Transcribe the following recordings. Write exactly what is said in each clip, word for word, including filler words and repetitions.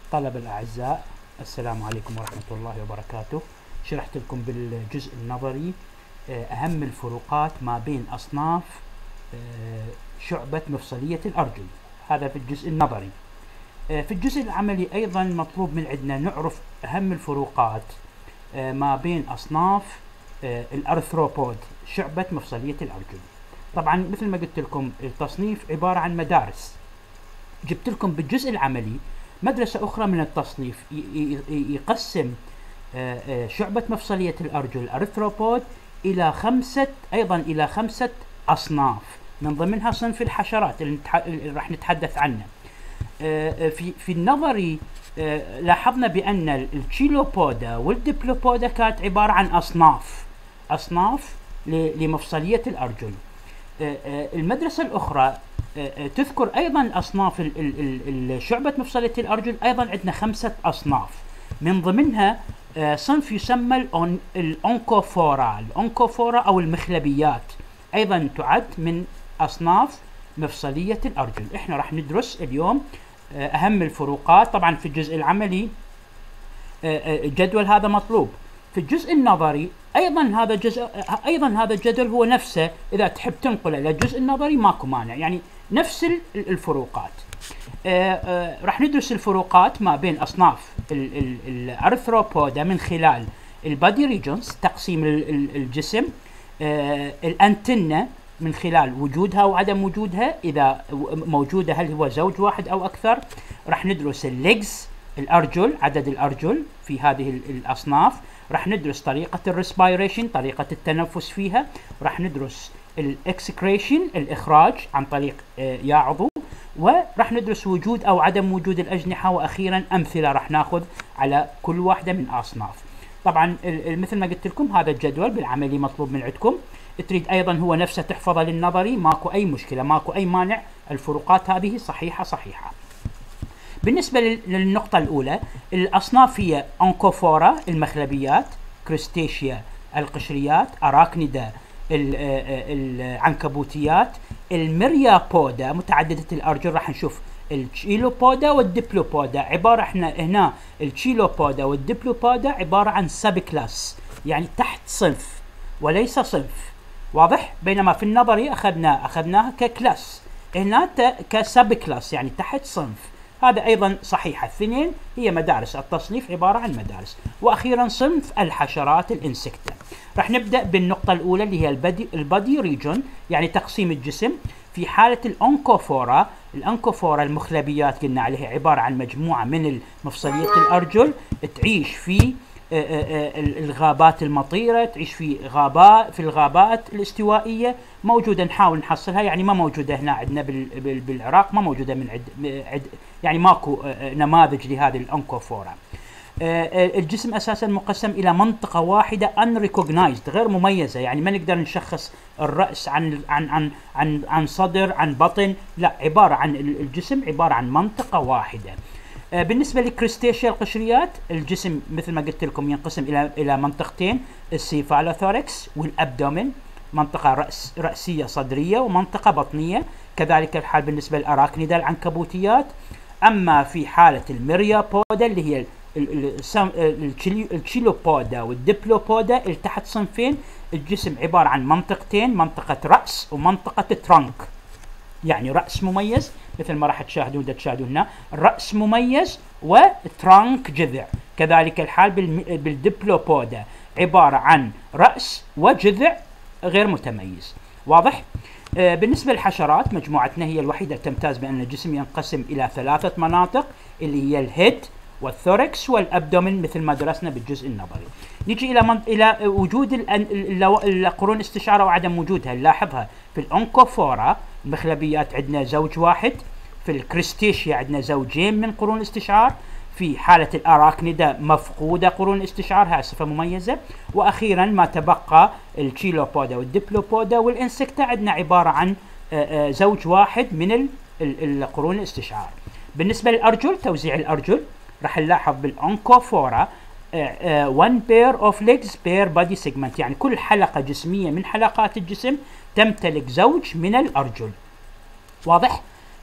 طلبة الأعزاء، السلام عليكم ورحمة الله وبركاته. شرحت لكم بالجزء النظري أهم الفروقات ما بين أصناف شعبة مفصلية الأرجل، هذا في الجزء النظري. في الجزء العملي أيضا مطلوب من عندنا نعرف أهم الفروقات ما بين أصناف الأرثروبود شعبة مفصلية الأرجل. طبعا مثل ما قلت لكم التصنيف عبارة عن مدارس. جبت لكم بالجزء العملي مدرسة أخرى من التصنيف يقسم شعبة مفصلية الأرجل الأرثروبود إلى خمسة أيضا إلى خمسة أصناف، من ضمنها صنف الحشرات اللي, اللي راح نتحدث عنه. في في النظري لاحظنا بأن التشيلوبودا والديبلوبودا كانت عبارة عن أصناف أصناف لمفصلية الأرجل. المدرسة الأخرى تذكر أيضا أصناف شعبة مفصلية الأرجل، أيضا عندنا خمسة أصناف، من ضمنها صنف يسمى الأونكوفورا الأونكوفورا أو المخلبيات، أيضا تعد من أصناف مفصلية الأرجل. إحنا راح ندرس اليوم أهم الفروقات. طبعا في الجزء العملي الجدول هذا مطلوب. في الجزء النظري ايضا هذا الجزء ايضا هذا الجدول هو نفسه، اذا تحب تنقله للجزء النظري ماكو مانع، يعني نفس الفروقات. آآ آآ راح ندرس الفروقات ما بين اصناف الارثروبودا من خلال البادي ريجونز، تقسيم الجسم، الانتنة من خلال وجودها وعدم وجودها، اذا موجوده هل هو زوج واحد او اكثر. راح ندرس الليجز الارجل، عدد الارجل في هذه الاصناف. راح ندرس طريقة الريسبيريشن، طريقة التنفس فيها. راح ندرس الاكسكريشن الإخراج عن طريق يا عضو. وراح ندرس وجود أو عدم وجود الأجنحة. وأخيرا أمثلة راح ناخذ على كل واحدة من أصناف. طبعا مثل ما قلت لكم هذا الجدول بالعملي مطلوب من عندكم. تريد أيضا هو نفسه تحفظه للنظري، ماكو أي مشكلة، ماكو أي مانع. الفروقات هذه صحيحة صحيحة. بالنسبة للنقطة الأولى، الأصناف هي أونكوفورا المخلبيات، كريستيشيا القشريات، أراكنيدا العنكبوتيات، الميريابودا متعددة الأرجل. راح نشوف التشيلوبودا والديبلوبودا. عبارة احنا هنا التشيلوبودا والديبلوبودا عبارة عن سب كلاس، يعني تحت صنف وليس صنف، واضح؟ بينما في النظري أخذنا أخذناها ككلاس، هنا كسب كلاس يعني تحت صنف. هذا أيضا صحيح، الاثنين هي مدارس، التصنيف عبارة عن مدارس. وأخيرا صنف الحشرات الإنسكتا. راح نبدأ بالنقطة الأولى اللي هي البدي البادي ريجون، يعني تقسيم الجسم. في حالة الأونكوفورا، الأونكوفورا المخلبيات قلنا عليها عبارة عن مجموعة من مفصلية الأرجل تعيش في الغابات المطيرة، تعيش في غابات في الغابات الاستوائية، موجودة نحاول نحصلها، يعني ما موجودة هنا عندنا بالعراق، ما موجودة من عد, عد يعني ماكو نماذج لهذه الأونكوفورا. الجسم أساسا مقسم إلى منطقة واحدة unrecognized غير مميزة، يعني ما نقدر نشخص الرأس عن عن عن عن, عن صدر عن بطن، لا، عبارة عن الجسم عبارة عن منطقة واحدة. بالنسبة للكريستيشيا القشريات، الجسم مثل ما قلت لكم ينقسم إلى إلى منطقتين، السيفالوثوركس والأبدومين، منطقة رأس رأسية صدرية ومنطقة بطنية. كذلك الحال بالنسبة للأراكنيدا العنكبوتيات. أما في حالة الميريابودا اللي هي التشيلوبودا والديبلوبودا التحت صنفين، الجسم عبارة عن منطقتين، منطقة رأس ومنطقة ترانك، يعني رأس مميز مثل ما راح تشاهدون دا تشاهدون هنا، رأس مميز وترانك جذع. كذلك الحال بالديبلوبودا عبارة عن رأس وجذع غير متميز، واضح؟ آه بالنسبة للحشرات، مجموعتنا هي الوحيدة تمتاز بأن الجسم ينقسم إلى ثلاثة مناطق اللي هي الهيد والثوركس والأبدومين مثل ما درسنا بالجزء النظري. نيجي إلى من... إلى وجود القرون استشعار أو عدم وجودها. نلاحظها في الأونكوفورا المخلبيات عندنا زوج واحد، في الكريستيشيا عندنا زوجين من قرون الاستشعار، في حالة الأراكنيدا مفقودة قرون الاستشعار، هاي صفة مميزة. وأخيرا ما تبقى التشيلوبودا والديبلوبودا والإنسكتا عندنا عبارة عن زوج واحد من القرون الاستشعار. بالنسبة للأرجل، توزيع الأرجل راح نلاحظ بالأونكوفورا one pair of legs per body segment، يعني كل حلقة جسمية من حلقات الجسم تمتلك زوج من الأرجل، واضح؟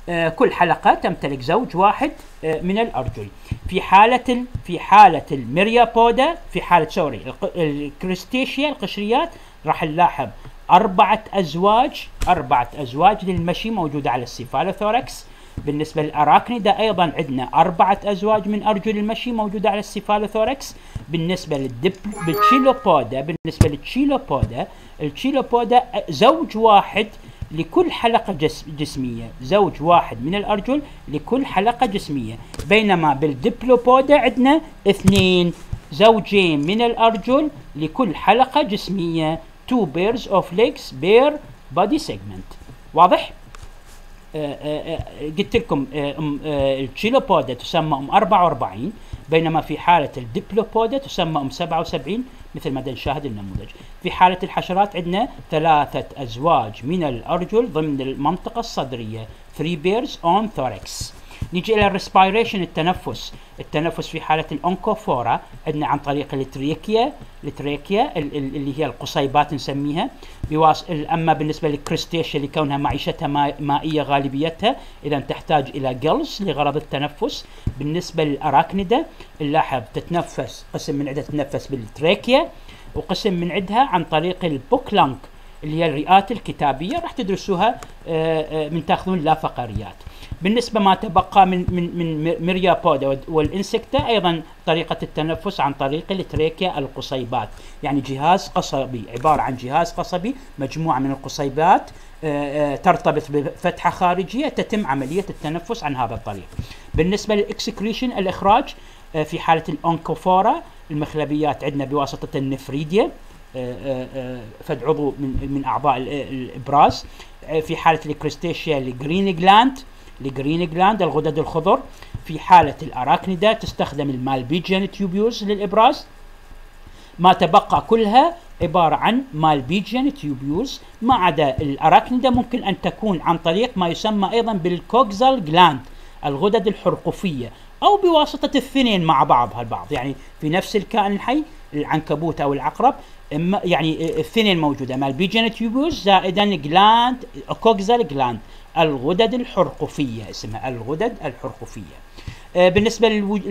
آه كل حلقة تمتلك زوج واحد آه من الأرجل. في حالة في حالة الميريابودا، في حالة سوري الكريستيشيا القشريات، راح نلاحظ أربعة أزواج أربعة أزواج للمشي موجودة على السيفالوثوركس. بالنسبة للأراكنيدا أيضا عندنا أربعة أزواج من أرجل المشي موجودة على السيفالوثوركس. بالنسبة للتشيلوبودا بالنسبة للتشيلوبودا التشيلوبودا زوج واحد لكل حلقة جس جسمية، زوج واحد من الأرجل لكل حلقة جسمية. بينما بالدبلوبودا عندنا اثنين، زوجين من الأرجل لكل حلقة جسمية. two pairs of legs per body segment. واضح؟ آه آه قلت لكم آه آه التشيلوبودا تسمى أم أربعة وأربعين، بينما في حالة الدبلوبودا تسمى أم سبعة وسبعين مثل ما نشاهد النموذج. في حالة الحشرات عندنا ثلاثة أزواج من الأرجل ضمن المنطقة الصدرية three pairs on thorax. نيجي إلى الريسبيريشن التنفس. التنفس في حالة الأونكوفورا عندنا عن طريق التريكيا التريكيا اللي هي القصيبات نسميها. بواس... أما بالنسبة للكريستيشيا لكونها معيشتها مائية غالبيتها إذا تحتاج إلى جلز لغرض التنفس. بالنسبة للأراكنيدا نلاحظ تتنفس قسم من عندها تتنفس بالتريكيا، وقسم من عندها عن طريق البوكلانك اللي هي الرئات الكتابية، راح تدرسوها من تاخذون لا فقريات. بالنسبة ما تبقى من من من ميريابودا والإنسكتا أيضا طريقة التنفس عن طريق التريكيا القصيبات، يعني جهاز قصبي عبارة عن جهاز قصبي مجموعة من القصيبات ترتبط بفتحة خارجية تتم عملية التنفس عن هذا الطريق. بالنسبة للإكسكريشن الإخراج في حالة الأونكوفورا المخلبيات عندنا بواسطة النفريديا فد عضو من من أعضاء الإبراز. في حالة الكريستيشيا الجرين جلاند الجرين جلاند الغدد الخضر. في حالة الأراكنيدا تستخدم المالبيجيان تيوبيولز للإبراز. ما تبقى كلها عبارة عن مالبيجيان تيوبيولز، ما عدا الأراكنيدا ممكن أن تكون عن طريق ما يسمى أيضا بالكوكزال جلاند الغدد الحرقفية، أو بواسطة الاثنين مع بعض البعض، يعني في نفس الكائن الحي العنكبوت أو العقرب يعني الاثنين موجودة مالبيجيان تيوبيولز زائدا جلاند كوكزال جلاند الغدد الحرقفية، اسمها الغدد الحرقفية. آه بالنسبة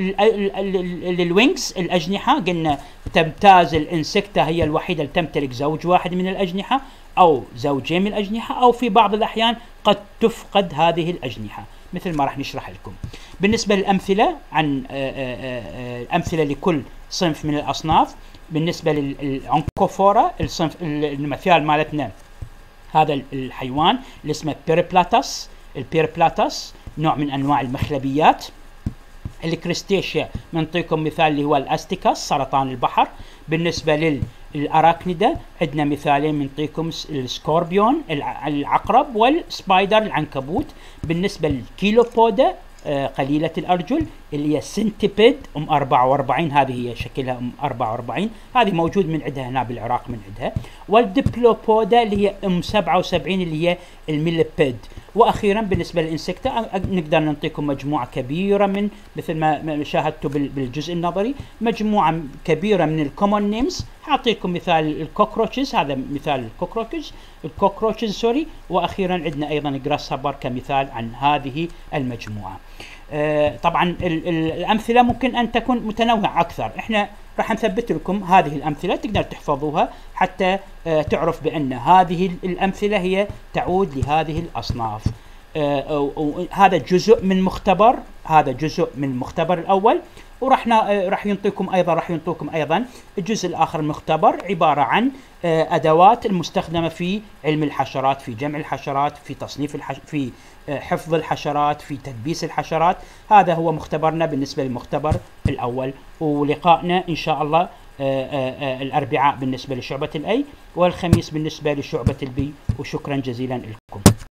للوينكس الأجنحة قلنا تمتاز الإنسكتا هي الوحيدة اللي تمتلك زوج واحد من الأجنحة أو زوجين من الأجنحة، أو في بعض الأحيان قد تفقد هذه الأجنحة مثل ما راح نشرح لكم. بالنسبة للأمثلة عن آه آه آه أمثلة لكل صنف من الأصناف. بالنسبة للأونكوفورا الصنف المثال مالتنا هذا الحيوان اللي اسمه بيربلاتاس. البيربلاتاس نوع من انواع المخلبيات. الكريستيشيا بنعطيكم مثال اللي هو الاستيكاس سرطان البحر. بالنسبه للاراكنيدا عندنا مثالين بنعطيكم السكوربيون العقرب والسبايدر العنكبوت. بالنسبه للكيلوبودا آه قليلة الأرجل اللي هي سنتيبيد أم أربعة وأربعين، هذه هي شكلها أم أربعة وأربعين، هذه موجود من عندها هنا بالعراق من عندها. والدبلوبودا اللي هي أم سبعة وسبعين اللي هي الميليبيد. وأخيرا بالنسبة للإنسكتا نقدر نعطيكم مجموعة كبيرة من مثل ما شاهدتوا بالجزء النظري، مجموعة كبيرة من الكومون نيمز. حاعطيكم مثال الكوكروتشز، هذا مثال الكوكروتشز الكوكروتشز سوري. وأخيرا عندنا أيضا جراس هابر كمثال عن هذه المجموعة. آه طبعا ال ال الأمثلة ممكن أن تكون متنوعة أكثر، إحنا راح نثبت لكم هذه الأمثلة تقدر تحفظوها حتى آه تعرف بأن هذه الأمثلة هي تعود لهذه الأصناف. آه هذا جزء من مختبر هذا جزء من المختبر الأول، وراح راح ينطيكم ايضا راح ينطيكم ايضا الجزء الاخر من المختبر عباره عن ادوات المستخدمه في علم الحشرات، في جمع الحشرات، في تصنيف الحش... في حفظ الحشرات، في تدبيس الحشرات. هذا هو مختبرنا بالنسبه للمختبر الاول، ولقائنا ان شاء الله الاربعاء بالنسبه لشعبه الاي، والخميس بالنسبه لشعبه البي. وشكرا جزيلا لكم.